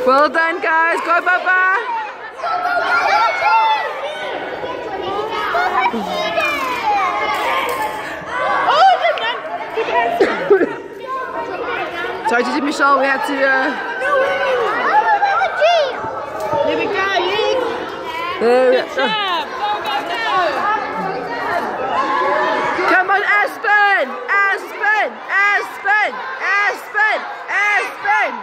Well done, guys. Go, Baba. Sorry, Gigi Michelle, we had to. Here we go, Lee. Good job. Come on, Aspen! Aspen! Aspen! Aspen! Aspen!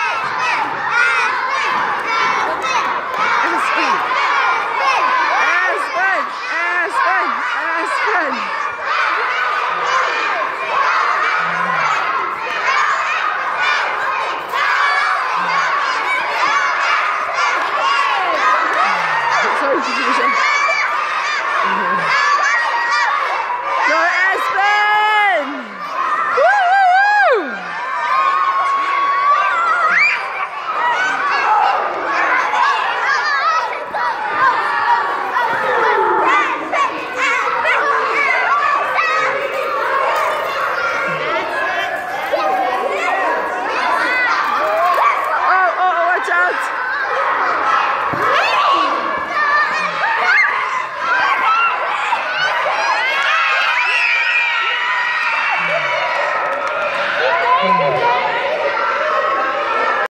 Aspen! Aspen! Aspen! Sorry, Gigi Michelle.